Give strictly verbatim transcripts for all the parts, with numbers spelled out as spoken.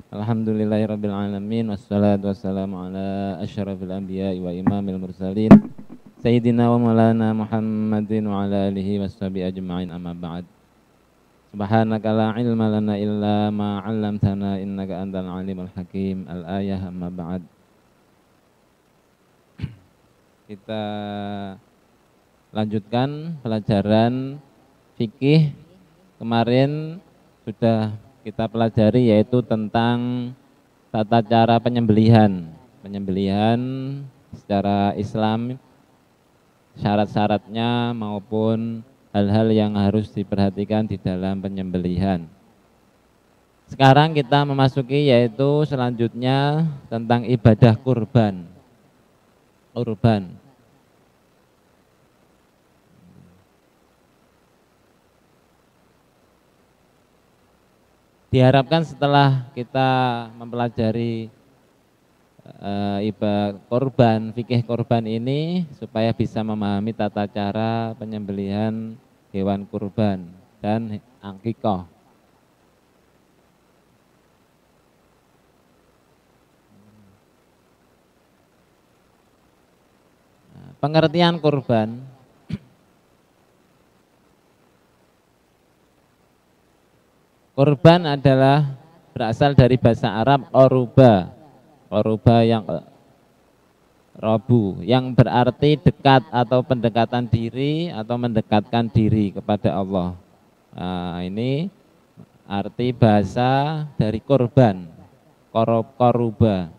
Alhamdulillahirabbil alamin wassalatu wassalamu ala asyrafil anbiya'i wa imamil mursalin sayyidina wa maulana Muhammadin wa ala alihi washabihi ajma'in amma ba'd. Subhanaka la ilma lana illa ma 'allamtana innaka antal alimul hakim. Al-ayah amma ba'd. Kita lanjutkan pelajaran fikih. Kemarin sudah kita pelajari yaitu tentang tata cara penyembelihan. Penyembelihan secara Islam, syarat-syaratnya maupun hal-hal yang harus diperhatikan di dalam penyembelihan. Sekarang kita memasuki yaitu selanjutnya tentang ibadah kurban. Kurban. Diharapkan setelah kita mempelajari e, ibadah korban, fikih korban ini supaya bisa memahami tata cara penyembelihan hewan kurban dan akikah. Pengertian kurban. Kurban adalah berasal dari bahasa Arab oruba, oruba yang robu, yang berarti dekat atau pendekatan diri atau mendekatkan diri kepada Allah. Nah, ini arti bahasa dari kurban, koruba.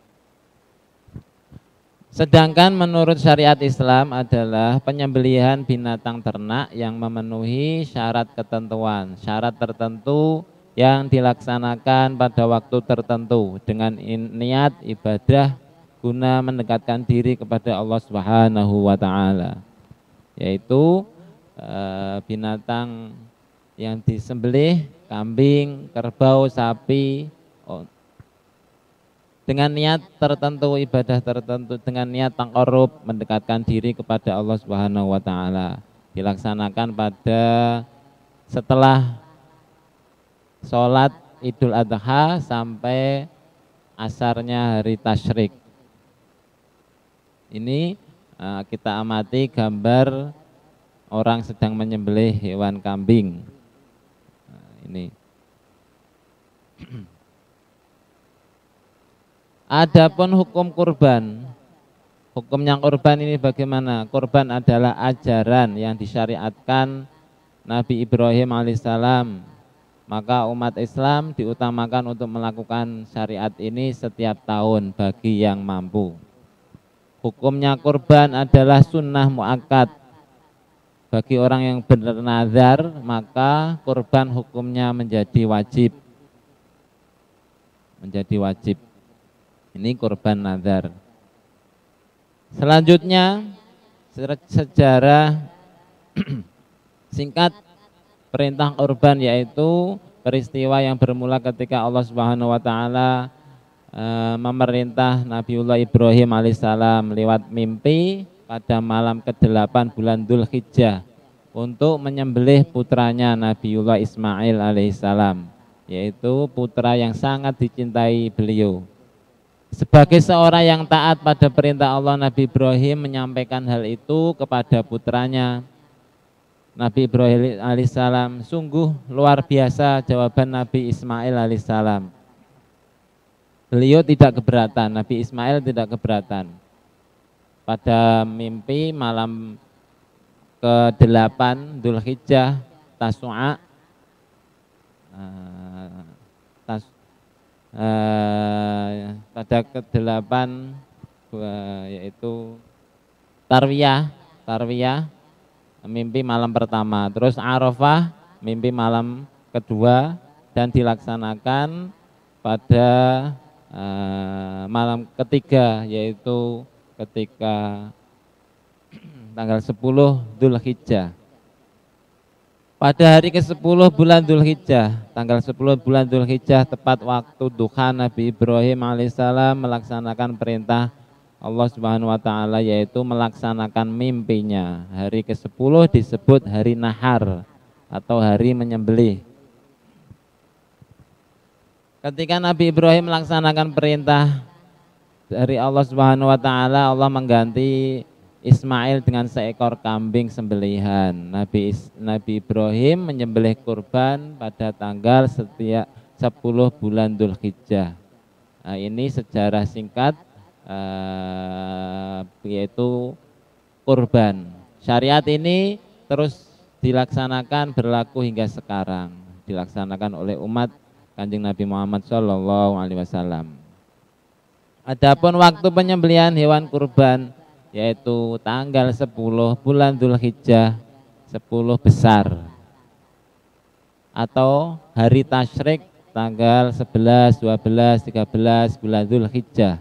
Sedangkan menurut syariat Islam adalah penyembelihan binatang ternak yang memenuhi syarat ketentuan, syarat tertentu yang dilaksanakan pada waktu tertentu dengan niat ibadah guna mendekatkan diri kepada Allah Subhanahu wa taala. Yaitu e, binatang yang disembelih, kambing, kerbau, sapi, dengan niat tertentu, ibadah tertentu, dengan niat taqarrub, mendekatkan diri kepada Allah Subhanahu wa taala. Dilaksanakan pada setelah sholat Idul Adha sampai asarnya hari tasyrik. Ini uh, kita amati gambar orang sedang menyembelih hewan kambing. Nah, ini. Adapun hukum kurban, hukumnya kurban ini bagaimana? Kurban adalah ajaran yang disyariatkan Nabi Ibrahim alaihissalam. Maka umat Islam diutamakan untuk melakukan syariat ini setiap tahun bagi yang mampu. Hukumnya kurban adalah sunnah muakkad. Bagi orang yang bernazar, maka kurban hukumnya menjadi wajib. Menjadi wajib. Ini kurban nazar. Selanjutnya sejarah singkat perintah kurban, yaitu peristiwa yang bermula ketika Allah Subhanahu wa taala e, memerintah Nabiullah Ibrahim alaihissalam lewat mimpi pada malam kedelapan bulan Dzulhijjah untuk menyembelih putranya Nabiullah Ismail alaihissalam, yaitu putra yang sangat dicintai beliau. Sebagai seorang yang taat pada perintah Allah, Nabi Ibrahim menyampaikan hal itu kepada putranya. Nabi Ibrahim alaihissalam, sungguh luar biasa jawaban Nabi Ismail alaihissalam. Beliau tidak keberatan, Nabi Ismail tidak keberatan. Pada mimpi malam kedelapan Dzulhijjah Tasu'a, tas Uh, pada kedelapan uh, yaitu tarwiyah, tarwiyah mimpi malam pertama, terus Arafah mimpi malam kedua, dan dilaksanakan pada uh, malam ketiga, yaitu ketika tanggal sepuluh Dzulhijjah. Pada hari ke sepuluh bulan Dzulhijjah, tanggal sepuluh bulan Dzulhijjah, tepat waktu duha, Nabi Ibrahim alaihissalam melaksanakan perintah Allah Subhanahu wa taala, yaitu melaksanakan mimpinya. Hari ke sepuluh disebut hari nahar atau hari menyembelih. Ketika Nabi Ibrahim melaksanakan perintah dari Allah Subhanahu wa taala, Allah mengganti Ismail dengan seekor kambing sembelihan. Nabi Is, Nabi Ibrahim menyembelih kurban pada tanggal setiap sepuluh bulan Dzulhijjah. Nah, ini sejarah singkat eh, yaitu kurban. Syariat ini terus dilaksanakan berlaku hingga sekarang, dilaksanakan oleh umat Kanjeng Nabi Muhammad Shallallahu Alaihi Wasallam. Adapun waktu penyembelihan hewan kurban yaitu tanggal sepuluh bulan Dzulhijjah, sepuluh besar, atau hari tasyrik tanggal sebelas, dua belas, tiga belas bulan Dzulhijjah.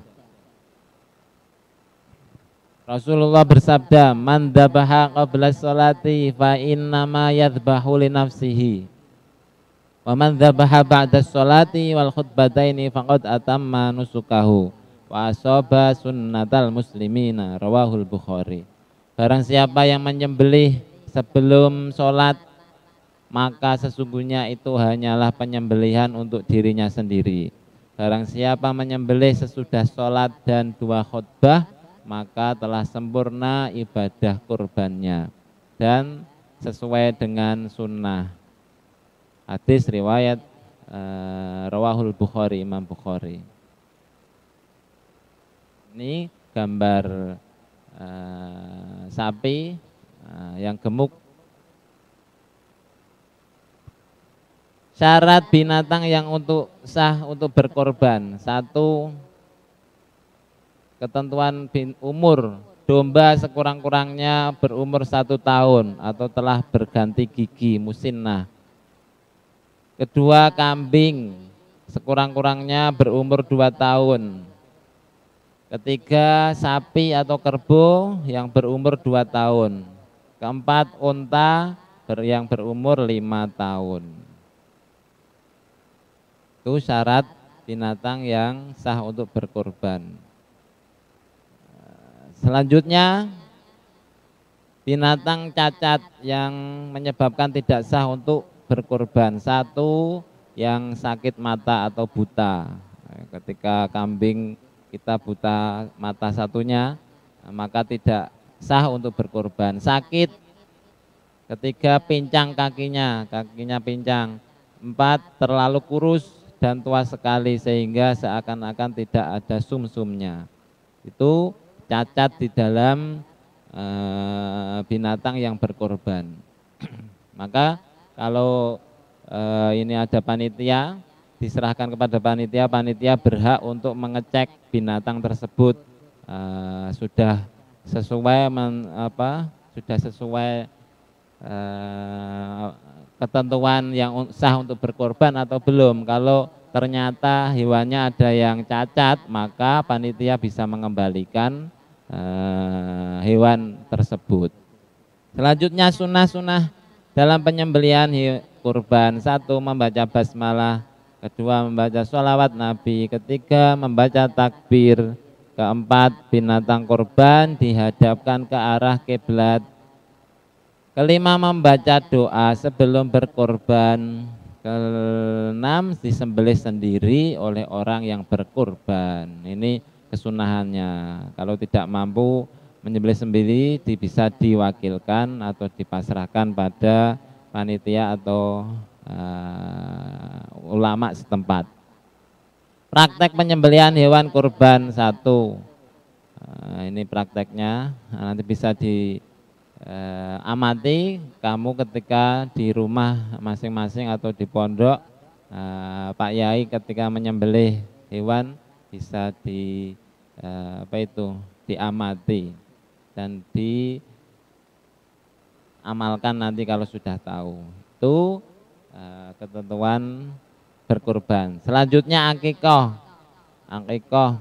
Rasulullah bersabda, "Man dzabaha qabla sholati fa innama yadhbahu li nafsihi. Wa man dzabaha ba'da sholati wal khutbataini faqad atamma nusukahu wa asaba sunnatal muslimina." Rawahul Bukhari. Barang siapa yang menyembelih sebelum sholat, maka sesungguhnya itu hanyalah penyembelihan untuk dirinya sendiri. Barang siapa menyembelih sesudah sholat dan dua khutbah, maka telah sempurna ibadah kurbannya dan sesuai dengan sunnah. Hadis riwayat uh, Rawahul Bukhari, Imam Bukhari. Ini gambar uh, sapi uh, yang gemuk. Syarat binatang yang untuk sah untuk berkorban. Satu, ketentuan bin umur. Domba sekurang-kurangnya berumur satu tahun atau telah berganti gigi, musinnah. Kedua, kambing sekurang-kurangnya berumur dua tahun. Ketiga, sapi atau kerbau yang berumur dua tahun. Keempat, unta yang berumur lima tahun. Itu syarat binatang yang sah untuk berkorban. Selanjutnya, binatang cacat yang menyebabkan tidak sah untuk berkorban. Satu, yang sakit mata atau buta. Ketika kambing kita buta mata satunya, maka tidak sah untuk berkorban. Sakit. Ketiga, pincang kakinya, kakinya pincang. Empat, terlalu kurus dan tua sekali sehingga seakan-akan tidak ada sumsumnya. Itu cacat di dalam e, binatang yang berkorban. Maka kalau e, ini ada panitia, diserahkan kepada panitia, panitia berhak untuk mengecek binatang tersebut e, sudah sesuai men, apa, sudah sesuai e, ketentuan yang sah untuk berkorban atau belum. Kalau ternyata hewannya ada yang cacat, maka panitia bisa mengembalikan e, hewan tersebut. Selanjutnya sunnah-sunnah dalam penyembelihan kurban. Satu, membaca basmalah. Kedua, membaca sholawat Nabi. Ketiga, membaca takbir. Keempat, binatang kurban dihadapkan ke arah kiblat. Kelima, membaca doa sebelum berkorban. Keenam, disembelih sendiri oleh orang yang berkorban. Ini kesunahannya. Kalau tidak mampu menyembelih sendiri, bisa diwakilkan atau dipasrahkan pada panitia atau uh, ulama setempat. Praktek penyembelihan hewan kurban satu. Uh, ini prakteknya, nanti bisa di uh, amati kamu ketika di rumah masing-masing atau di pondok. uh, Pak Yai ketika menyembelih hewan bisa di uh, apa itu diamati dan diamalkan nanti kalau sudah tahu. Itu uh, ketentuan berkurban. Selanjutnya akikah. Akikah.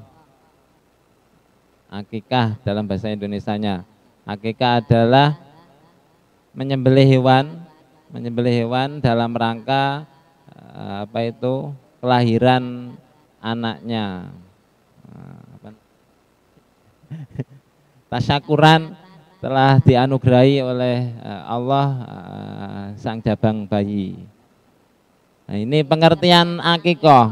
Akikah dalam bahasa Indonesianya. Akikah adalah menyembelih hewan, menyembelih hewan dalam rangka uh, apa itu kelahiran anaknya. Uh, apa? Tasyakuran telah dianugerahi oleh Allah uh, sang jabang bayi. Nah, ini pengertian akikah.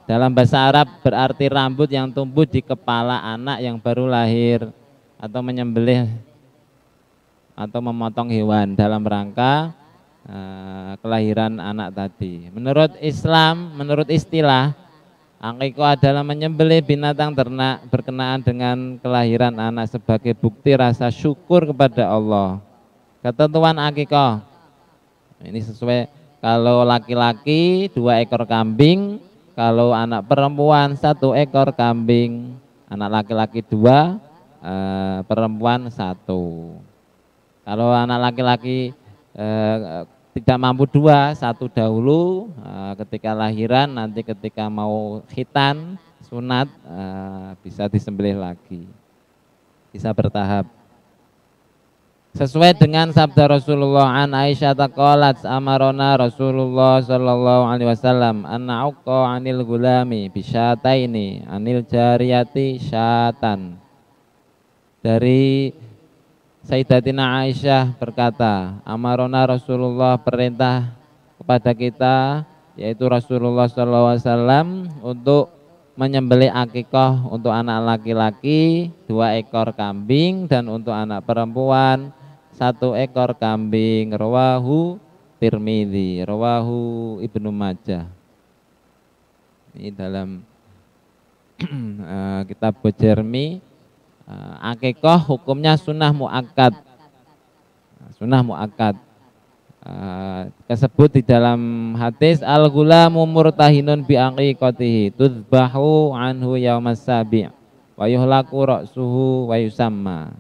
Dalam bahasa Arab berarti rambut yang tumbuh di kepala anak yang baru lahir, atau menyembelih atau memotong hewan dalam rangka uh, kelahiran anak tadi. Menurut Islam, menurut istilah, akikah adalah menyembelih binatang ternak berkenaan dengan kelahiran anak sebagai bukti rasa syukur kepada Allah. Ketentuan akikah ini sesuai, kalau laki-laki dua ekor kambing, kalau anak perempuan satu ekor kambing, anak laki-laki dua, eh, perempuan satu. Kalau anak laki-laki eh, tidak mampu dua, satu dahulu eh, ketika lahiran, nanti ketika mau khitan, sunat, eh, bisa disembelih lagi, bisa bertahap. Sesuai dengan sabda Rasulullah, an Aisyah taqalat amarona Rasulullah sallallahu alaihi wasallam an na'uqa anil gulami bisyataini anil jariyati syatan. Dari Sayyidatina Aisyah berkata, amarona Rasulullah, perintah kepada kita, yaitu Rasulullah sallallahu alaihi wasallam, untuk menyembelih akikah untuk anak laki-laki dua ekor kambing dan untuk anak perempuan satu ekor kambing. Rawahu Tirmidzi, rawahu Ibnu Majah. Ini dalam uh, kitab Bojermi. uh, Akikah hukumnya sunnah muakkad. Sunnah muakkad uh, tersebut di dalam hadis al-ghulamu murtahinun bi aqiqatihi tudbahu anhu yaumas sabi' wa yuhlaku ra'suhu wa yusamma.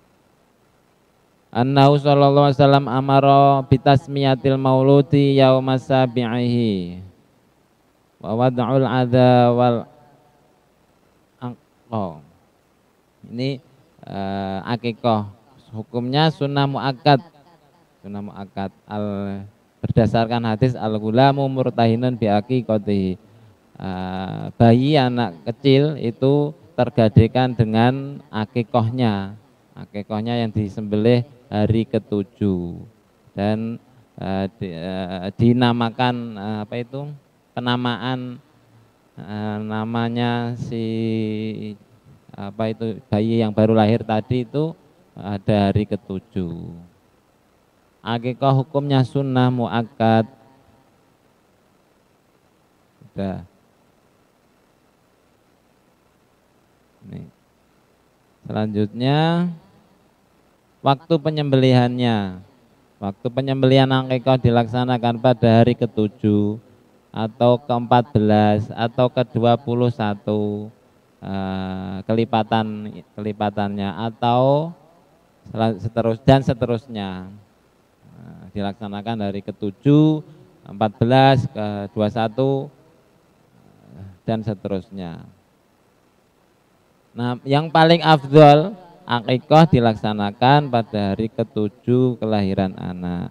Annahu sallallahu alaihi wasallam amara bitasmiyatil mauludi yaumas sabi'ihi wa wad'ul adza wal oh. Ini uh, akikah hukumnya sunnah muakkad. Sunnah muakkad al berdasarkan hadis al-ghulamu murtahinun bi aqiqatihi. Uh, bayi anak kecil itu tergadekan dengan akikahnya. Akikahnya yang disembelih hari ketujuh dan uh, di, uh, dinamakan uh, apa itu penamaan uh, namanya si apa itu bayi yang baru lahir tadi itu ada hari ketujuh. Akikah hukumnya sunnah muakkad. Sudah. Nih. Selanjutnya waktu penyembelihannya. Waktu penyembelihan akikah dilaksanakan pada hari ketujuh atau ke empat belas atau ke dua puluh satu uh, kelipatan kelipatannya atau seterus dan seterusnya. Uh, dilaksanakan dari ketujuh, empat belas, ke dua puluh satu dan seterusnya. Nah, yang paling afdol akikah dilaksanakan pada hari ketujuh kelahiran anak.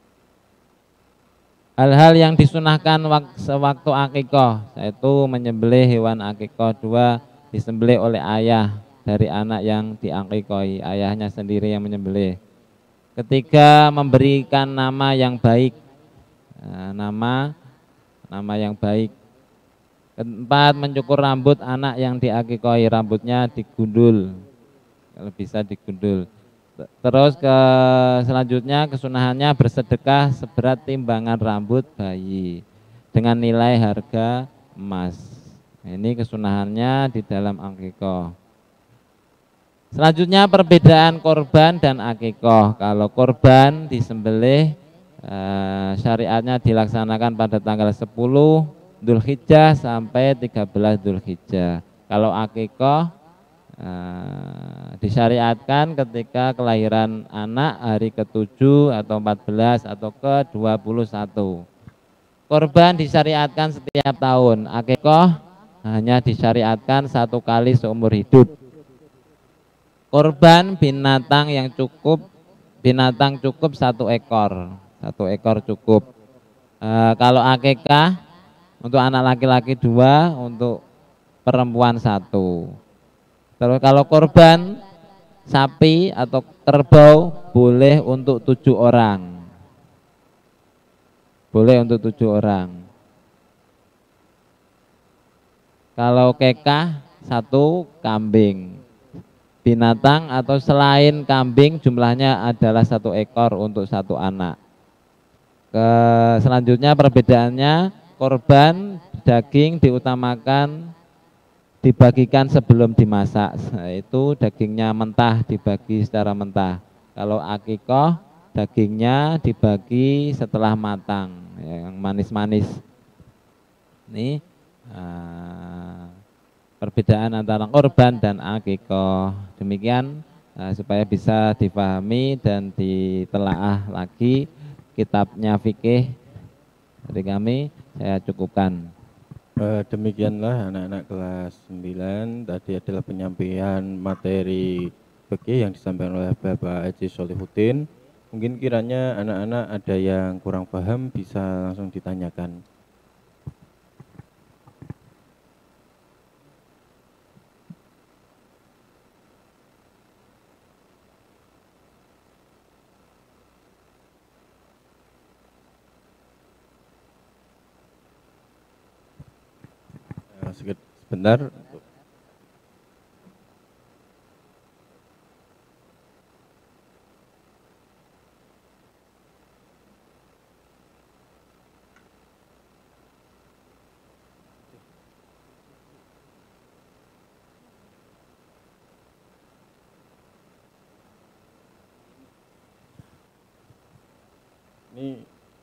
Hal-hal yang disunahkan sewaktu akikah, yaitu menyembelih hewan akikah dua, disembelih oleh ayah dari anak yang diakikahi, ayahnya sendiri yang menyembelih. Ketiga, memberikan nama yang baik, nah, nama nama yang baik. Keempat, mencukur rambut anak yang diakikahi, rambutnya digundul. Kalau bisa digundul. Terus ke selanjutnya kesunahannya bersedekah seberat timbangan rambut bayi dengan nilai harga emas. Ini kesunahannya di dalam akikah. Selanjutnya perbedaan korban dan akikah. Kalau korban disembelih eh, syariatnya dilaksanakan pada tanggal sepuluh Dzulhijjah sampai tiga belas Dzulhijjah. Kalau akikah Nah, disyariatkan ketika kelahiran anak hari ketujuh atau empat belas atau ke dua puluh satu. Korban disyariatkan setiap tahun. Akikah hanya disyariatkan satu kali seumur hidup. Korban binatang yang cukup, binatang cukup satu ekor, satu ekor cukup. E, kalau akikah untuk anak laki-laki dua, untuk perempuan satu. Terus kalau korban sapi atau kerbau boleh untuk tujuh orang, boleh untuk tujuh orang. Kalau kekah satu kambing. Binatang atau selain kambing jumlahnya adalah satu ekor untuk satu anak. Ke selanjutnya perbedaannya, korban daging diutamakan dibagikan sebelum dimasak, itu dagingnya mentah dibagi secara mentah. Kalau akikoh dagingnya dibagi setelah matang, yang manis-manis. Ini uh, perbedaan antara korban dan akikoh. Demikian uh, supaya bisa dipahami dan ditelaah lagi kitabnya fikih dari kami, saya cukupkan. Uh, demikianlah anak-anak kelas sembilan, tadi adalah penyampaian materi fikih yang disampaikan oleh Bapak Haji Solihuddin. Mungkin kiranya anak-anak ada yang kurang paham bisa langsung ditanyakan. Sebentar. Ini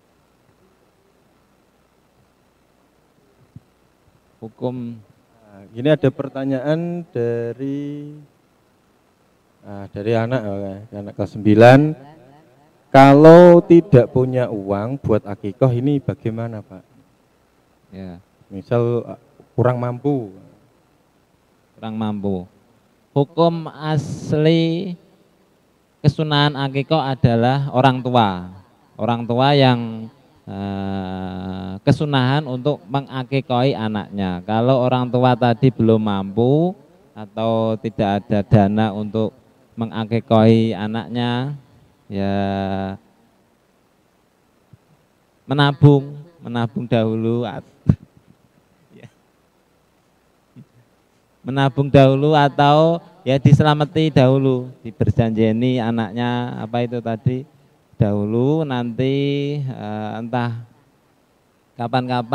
hukum. Ini ada pertanyaan dari uh, dari anak uh, anak kelas sembilan. Kalau tidak punya uang buat akikoh ini bagaimana, Pak? Ya. Misal uh, kurang mampu. Kurang mampu. Hukum asli kesunahan akikoh adalah orang tua. Orang tua yang Uh, kesunahan untuk mengakikoi anaknya. Kalau orang tua tadi belum mampu atau tidak ada dana untuk mengakikoi anaknya, ya menabung, menabung dahulu, menabung dahulu atau ya diselamati dahulu, diberjanjeni anaknya apa itu tadi. Dahulu nanti uh, entah kapan-kapan